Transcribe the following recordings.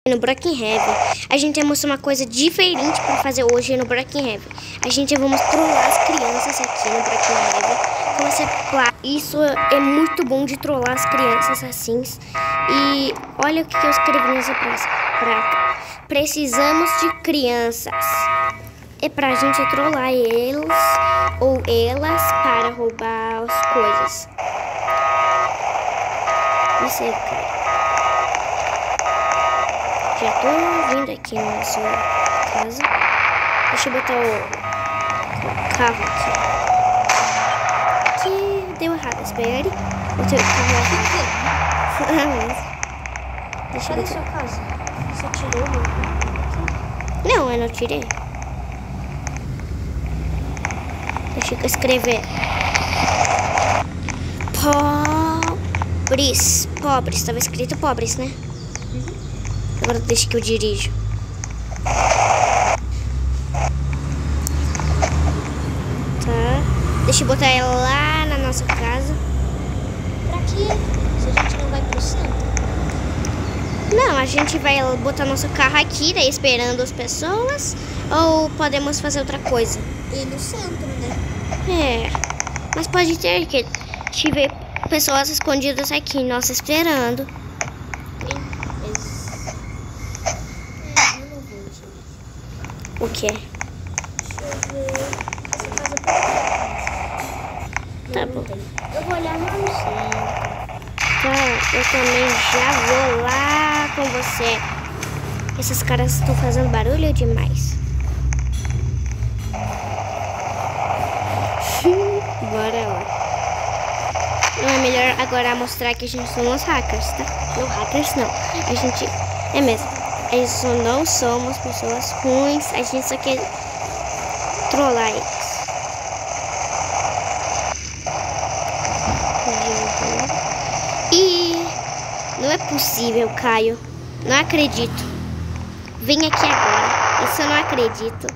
No Broken Heaven, a gente vai mostrar uma coisa diferente para fazer hoje no Broken Heaven. A gente vai trollar as crianças aqui no Broken Heaven. Como você... Isso é muito bom de trollar as crianças assim. E olha o que eu escrevi nessa prata. Precisamos de crianças. É pra gente trollar eles ou elas para roubar as coisas. Isso aí, cara. Já tô vindo aqui na sua casa. Deixa eu botar o carro aqui. Que deu errado, espere. Botei o carro aqui. Deixa eu botar. Sua casa? Você tirou meu carro? Não, eu não tirei. Deixa eu escrever. Pobres. Pobres. Estava escrito pobres, né? Agora deixa que eu dirijo. Tá. Deixa eu botar ela lá na nossa casa. Pra quê? Se a gente não vai pro centro? Não, a gente vai botar nosso carro aqui, daí esperando as pessoas. Ou podemos fazer outra coisa? Ir no centro, né? É. Mas pode ter que tiver pessoas escondidas aqui, nossa, esperando. O que? Deixa eu ver. Essa casa Tá bom. Eu vou olhar lá no centro. Tá, eu também já vou lá com você. Esses caras estão fazendo barulho demais. Bora lá. Não é melhor agora mostrar que a gente somos hackers, tá? Não, hackers não. A gente... É mesmo. A gente só não somos pessoas ruins. A gente só quer trollar eles. E... Não é possível, Caio. Não acredito. Vem aqui agora. Isso eu não acredito.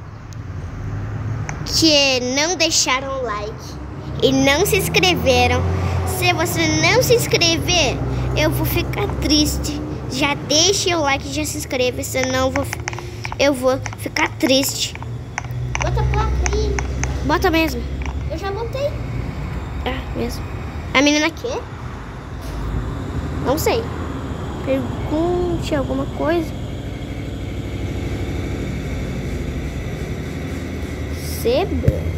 Que não deixaram like e não se inscreveram. Se você não se inscrever, eu vou ficar triste. Já deixa o like e já se inscreve, senão eu vou ficar triste. Bota a placa aí. Bota mesmo. Eu já botei. Ah, mesmo. A menina quer? Não sei. Pergunte alguma coisa. Seba?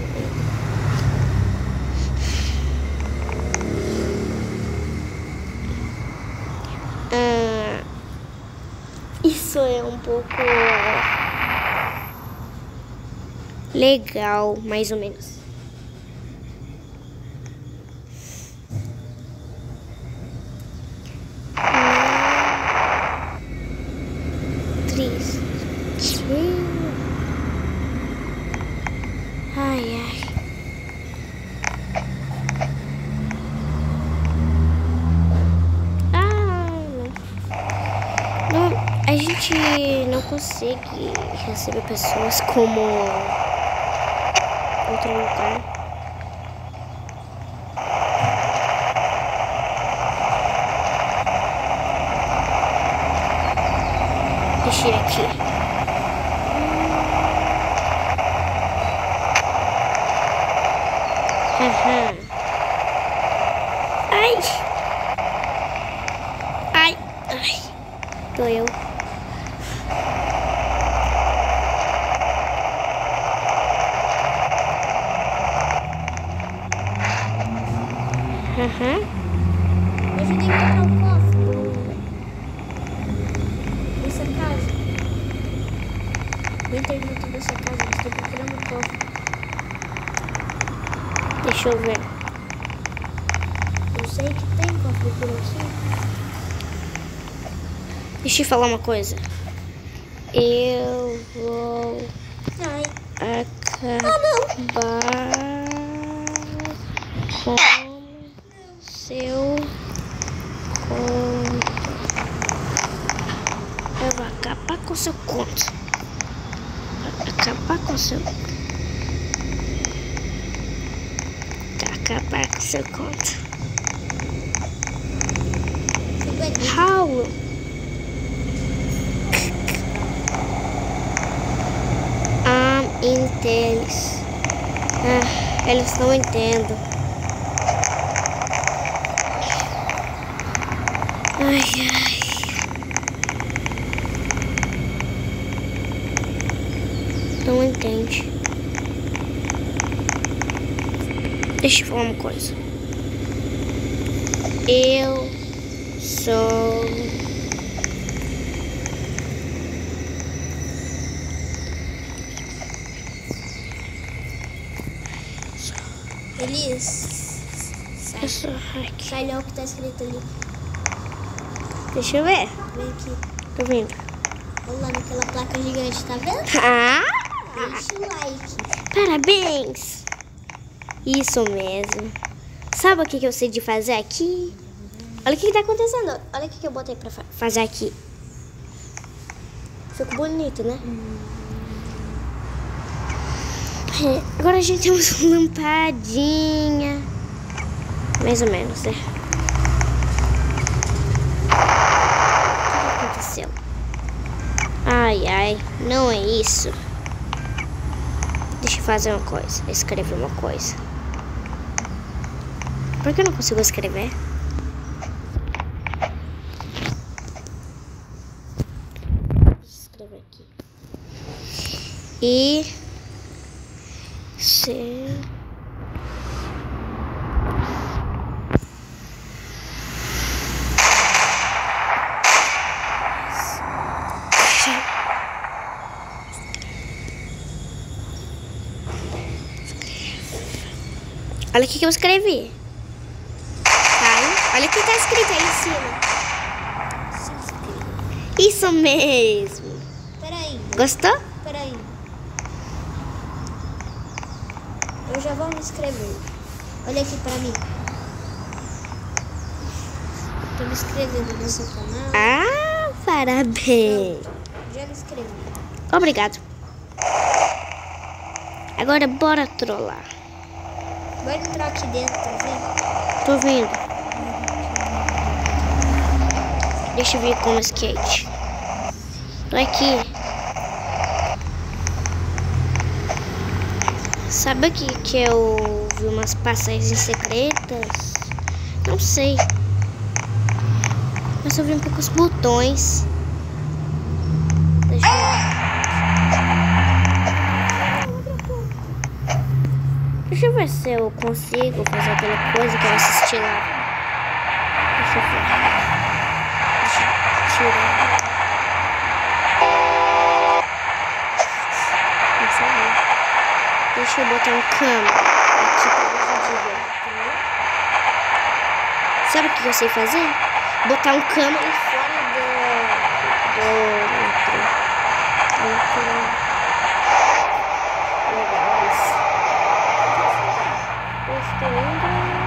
Isso é um pouco legal, mais ou menos. Triste. Ai, ai. A gente não consegue receber pessoas como outro lugar. Deixa eu ir aqui. Ai! Ai! Ai! Doeu. Me ajudei a encontrar o cofre dessa casa. Vem dentro dessa casa, estou procurando o cofre. Deixa eu ver. Eu sei que tem cofre por aqui. Deixa eu falar uma coisa. Eu vou acabar com seu conto. Eu vou acabar com seu conto. Acabar com seu... Acabar com seu conto. Tudo bem. Paulo. tênis. Ah, eles não entendem. Ai, ai. Não entende. Deixa eu falar uma coisa. Eu sou... Elis, Eu sou aqui. sai lá o que tá escrito ali. Deixa eu ver. Vem aqui. Tô vendo. Olha lá naquela placa gigante, tá vendo? Ah! Deixa o like. Parabéns! Isso mesmo. Sabe o que eu sei de fazer aqui? Olha o que tá acontecendo. Olha o que eu botei pra fazer aqui. Ficou bonito, né? Agora a gente tem uma lampadinha. Mais ou menos, né? O que aconteceu? Ai, ai. Não é isso. Deixa eu fazer uma coisa. Escrever uma coisa. Por que eu não consigo escrever? Escrever aqui. E... C... Olha o que eu escrevi. Olha o que tá escrito aí em cima. Isso mesmo. Peraí, Gostou? peraí. Eu já vou me inscrever. Olha aqui pra mim. Tô me inscrevendo no seu canal. Ah, parabéns. Já me inscrevi. Obrigado. Agora bora trollar. Bora entrar aqui dentro, tá vendo? Tô vendo. Deixa eu vir com o skate. Tô aqui. Sabe que eu vi umas passagens secretas? Não sei. Mas eu vi um pouco os botões. Deixa eu ver. Deixa eu ver se eu consigo fazer aquela coisa que eu assisti lá. Deixa eu ver. Deixa eu tirar. Deixa eu ver. Deixa eu botar um cama aqui pra você ver. Sabe o que eu sei fazer? Botar um cama ali fora do metro. Legal isso. Eu estou indo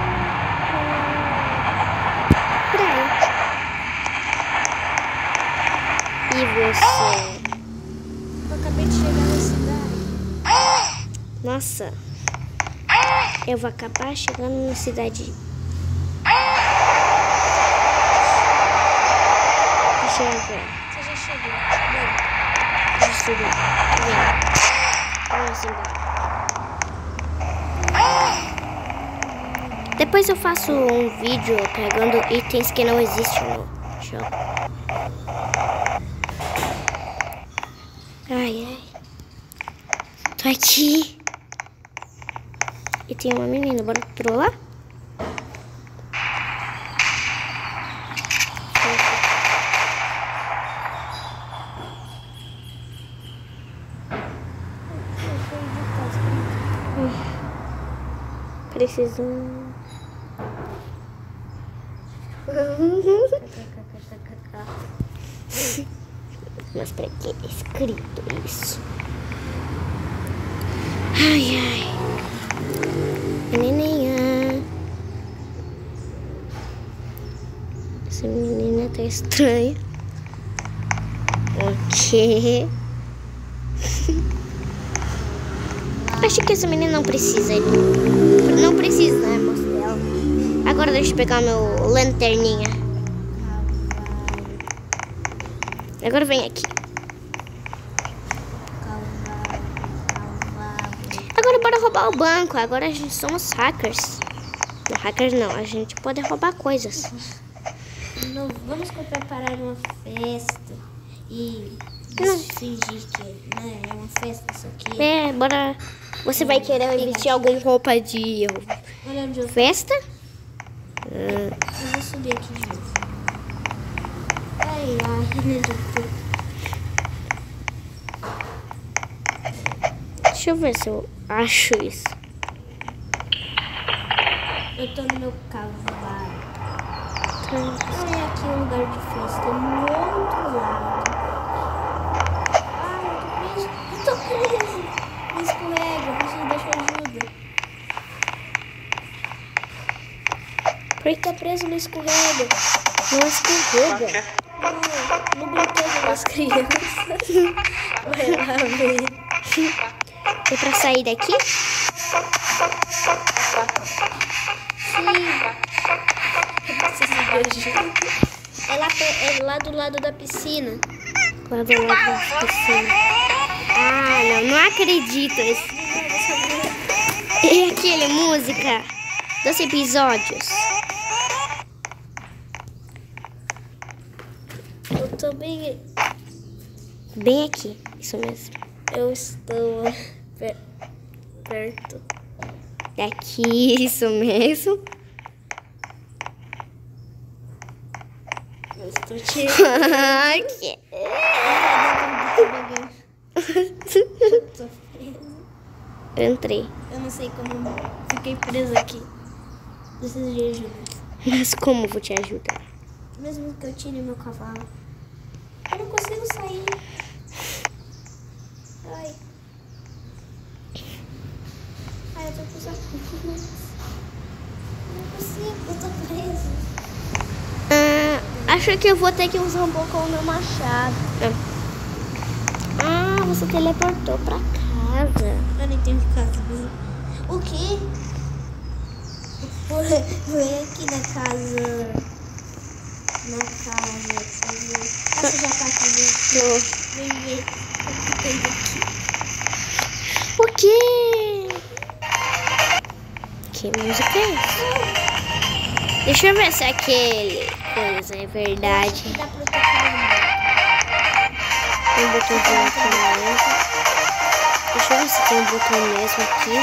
pra aí. E você? Eu acabei de chegar na cidade. Nossa, eu vou acabar chegando na cidade. Deixa eu ver. Você já chegou. Deixa eu subir. Vem. Vamos embora. Depois eu faço um vídeo pegando itens que não existem no jogo. Ai, ai. Tô aqui. E tem uma menina, bora trollar? Precisando. Mas pra que é escrito isso? Ai, ai. Menininha. Essa menina tá estranha. Ok. Acho que essa menina não precisa. Não precisa, né, moça dela. Agora deixa eu pegar meu lanterninha. Agora vem aqui. para roubar o banco. Agora a gente somos hackers. Não, hackers não. A gente pode roubar coisas. Não, vamos preparar uma festa e fingir que né, é uma festa isso aqui. É, bora. Você vai querer vestir alguma roupa de Olha onde eu festa? Eu vou subir aqui de novo. Ai, ai, onde eu tô? Deixa eu ver se eu acho isso. Eu tô no meu cavalo. Tá. Olha aqui o lugar de festa, no outro lado. Ai, eu tô preso. Me escorrega, você deixa ajuda. Por que tá preso no escorrega? Não escorrega. No brinquedo das crianças. Vai lá ver. É pra sair daqui? Sim. Eu preciso de ajuda. É lá do lado da piscina. Lá do lado da piscina. Ah, não acredito. E aquele música dos episódios. Eu tô bem aqui, isso mesmo. Eu estou perto. Aqui, isso mesmo. Eu estou te... Aqui. Eu entrei. Eu não sei como fiquei presa aqui. Preciso de ajuda. Mas como vou te ajudar? Mesmo que eu tire meu cavalo. Eu não consigo sair. Ai. Ai, eu tô com os apuros. Não consigo, eu tô preso. Acho que eu vou ter que usar um pouco o meu machado. Ah, você teleportou pra casa. Eu nem tenho casa. O quê? Foi aqui na casa. Você já tá aqui, né? Vem ver. O quê? Que música é essa? Deixa eu ver se aquele coisa é verdade. Dá pra tocar Tem um botãozinho aqui mesmo. Deixa eu ver se tem um botão mesmo aqui.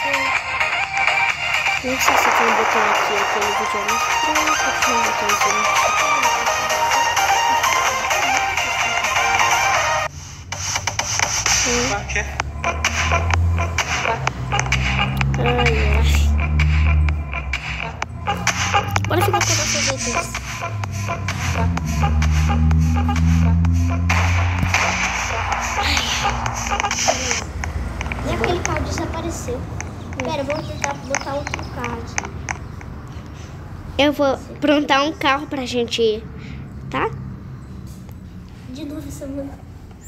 Não sei se tem um botão aqui. Aquele vídeo é muito branco. Tinha um botãozinho aqui. Ai, ai. Bora ficar com nossos dedos. E aquele carro desapareceu. Pera, vamos tentar botar outro carro aqui. Eu vou aprontar um carro pra gente ir, tá? De novo essa música.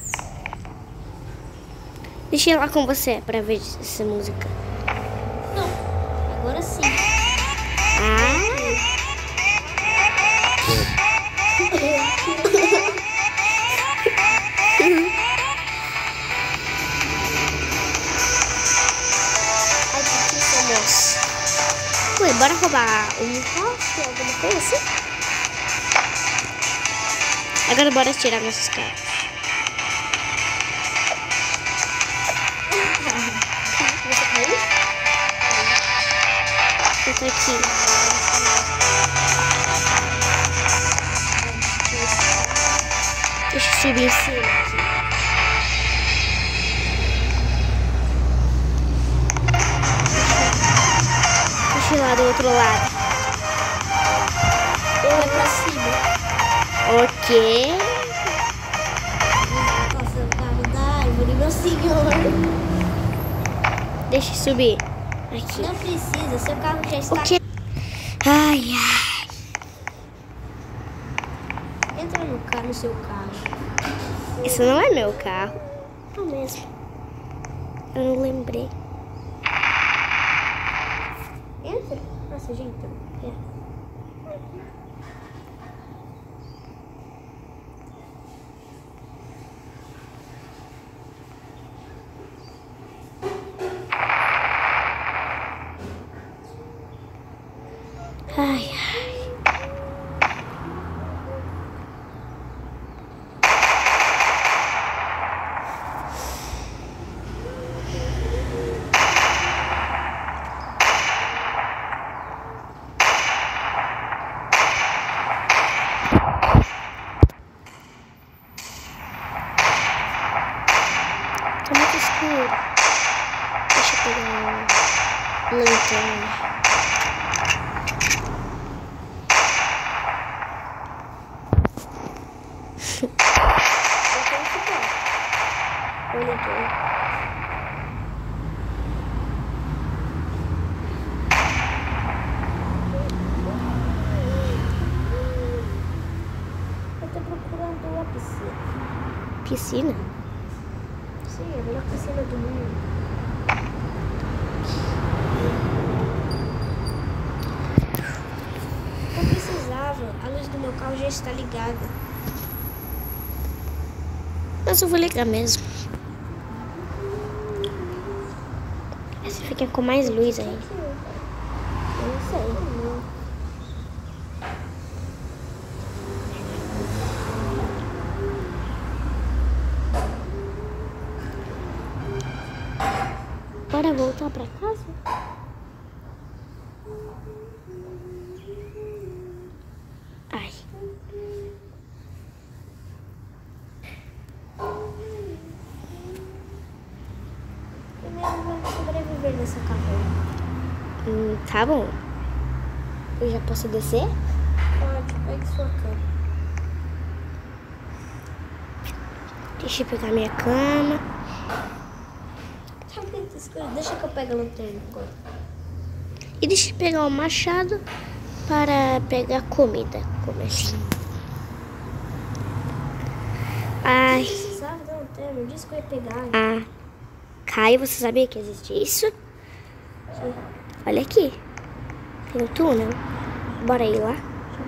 Deixa eu ir lá com você pra ver essa música. Não, agora sim. Ah! Ué, bora roubar um carro, alguma coisa assim? Agora bora tirar nossos carros. Você caiu? Eu tô aqui. Deixa eu subir em cima aqui. Deixa eu ir lá do outro lado. Vai pra cima. Ok. Nossa, o carro da árvore, meu senhor. Deixa eu subir. Aqui. Não precisa, seu carro já está... Ok. Ai, ai. Entra no seu carro. Esse não é meu carro. É o mesmo. Eu não lembrei. Entra. Nossa, já entrou. Ai, ai. Tá muito escuro. Deixa eu pegar uma lanterna. Eu tenho que ficar. Eu liguei. Eu tô procurando uma piscina. Piscina? Sim, a melhor piscina do mundo. Não precisava, a luz do meu carro já está ligada. Mas eu vou ligar mesmo. Essa fica com mais luz aí. Eu não sei. Bora voltar pra casa? Ai. Primeiro vai sobreviver nessa caverna. Tá bom. Eu já posso descer? Pode, pegue sua cama. Deixa eu pegar minha cama. Sabe o que tá escuro? Deixa que eu pegue a lanterna agora. E deixa eu pegar o machado para pegar comida. Comer. Ai. Precisava da lanterna, eu disse que eu ia pegar. Ah. Caio, você sabia que existe isso? Sim. Olha aqui. Tem um túnel. Bora ir lá.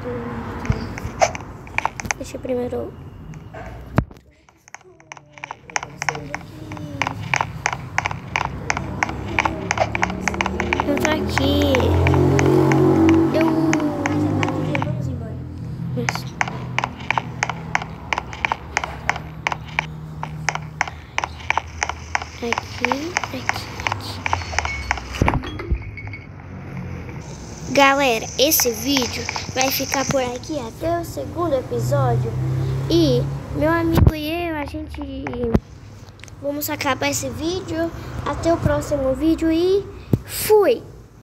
Deixa eu primeiro... Eu tô aqui. Vamos embora. Isso. Aqui. Galera, esse vídeo vai ficar por aqui até o segundo episódio. E meu amigo e eu, a gente vamos acabar esse vídeo. Até o próximo vídeo e fui!